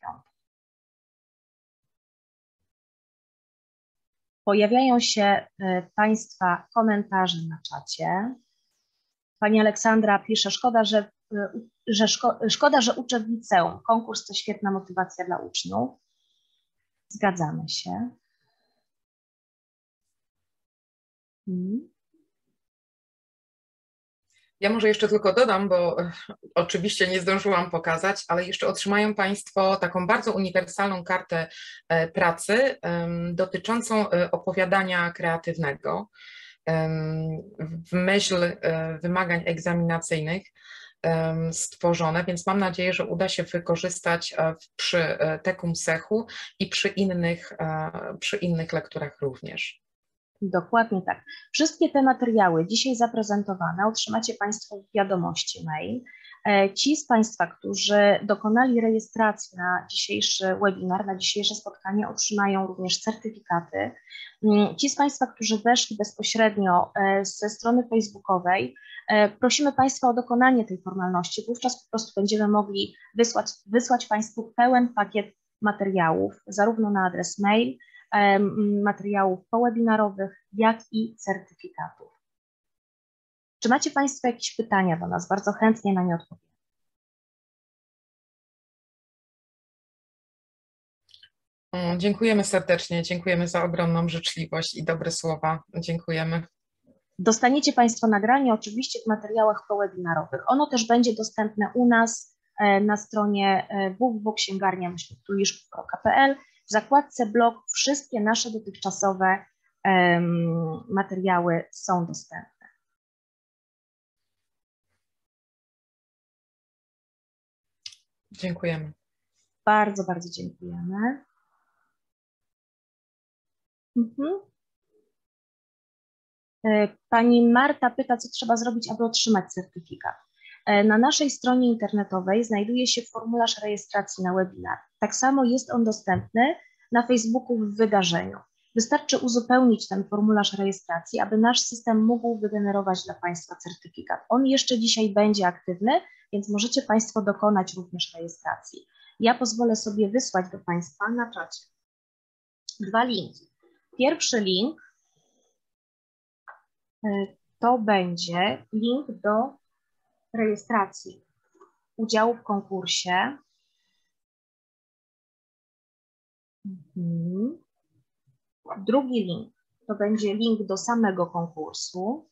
Pojawiają się Państwa komentarze na czacie. Pani Aleksandra pisze, szkoda, że uczę w liceum. Konkurs to świetna motywacja dla uczniów. Zgadzamy się. Ja może jeszcze tylko dodam, bo oczywiście nie zdążyłam pokazać, ale jeszcze otrzymają Państwo taką bardzo uniwersalną kartę pracy dotyczącą opowiadania kreatywnego w myśl wymagań egzaminacyjnych stworzone, więc mam nadzieję, że uda się wykorzystać przy Tecumsehu i przy innych lekturach również. Dokładnie tak. Wszystkie te materiały dzisiaj zaprezentowane otrzymacie Państwo w wiadomości mail. Ci z Państwa, którzy dokonali rejestracji na dzisiejszy webinar, na dzisiejsze spotkanie, otrzymają również certyfikaty. Ci z Państwa, którzy weszli bezpośrednio ze strony facebookowej, prosimy Państwa o dokonanie tej formalności. Wówczas po prostu będziemy mogli wysłać Państwu pełen pakiet materiałów, zarówno na adres mail, materiałów powebinarowych, jak i certyfikatów. Czy macie Państwo jakieś pytania do nas? Bardzo chętnie na nie odpowiem. Dziękujemy serdecznie, dziękujemy za ogromną życzliwość i dobre słowa. Dziękujemy. Dostaniecie Państwo nagranie oczywiście w materiałach powebinarowych. Ono też będzie dostępne u nas na stronie www.księgarnia-tuliszków.pl. W zakładce blog wszystkie nasze dotychczasowe materiały są dostępne. Dziękujemy. Bardzo, bardzo dziękujemy. Pani Marta pyta, co trzeba zrobić, aby otrzymać certyfikat. Na naszej stronie internetowej znajduje się formularz rejestracji na webinar. Tak samo jest on dostępny na Facebooku w wydarzeniu. Wystarczy uzupełnić ten formularz rejestracji, aby nasz system mógł wygenerować dla Państwa certyfikat. On jeszcze dzisiaj będzie aktywny, więc możecie Państwo dokonać również rejestracji. Ja pozwolę sobie wysłać do Państwa na czacie 2 linki. Pierwszy link to będzie link do rejestracji udziału w konkursie. Drugi link to będzie link do samego konkursu.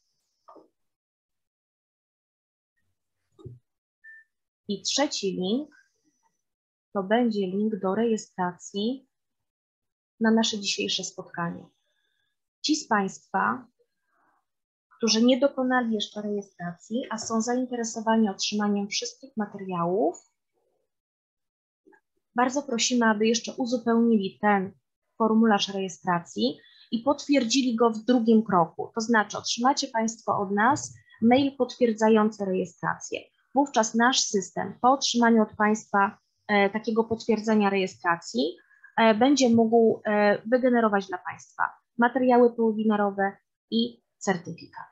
I trzeci link to będzie link do rejestracji na nasze dzisiejsze spotkanie. Ci z Państwa, którzy nie dokonali jeszcze rejestracji, a są zainteresowani otrzymaniem wszystkich materiałów, bardzo prosimy, aby jeszcze uzupełnili ten formularz rejestracji i potwierdzili go w drugim kroku. To znaczy otrzymacie Państwo od nas mail potwierdzający rejestrację. Wówczas nasz system po otrzymaniu od Państwa takiego potwierdzenia rejestracji będzie mógł wygenerować dla Państwa materiały webinarowe i certyfikat.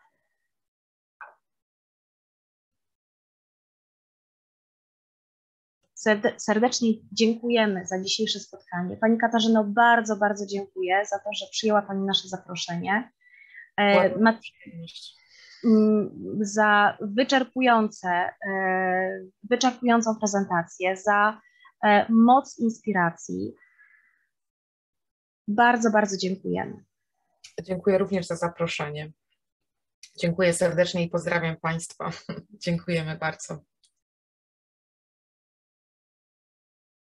Serdecznie dziękujemy za dzisiejsze spotkanie. Pani Katarzyno, bardzo, bardzo dziękuję za to, że przyjęła Pani nasze zaproszenie. Za wyczerpującą prezentację, za moc inspiracji. Bardzo, bardzo dziękujemy. Dziękuję również za zaproszenie. Dziękuję serdecznie i pozdrawiam Państwa. Dziękujemy bardzo.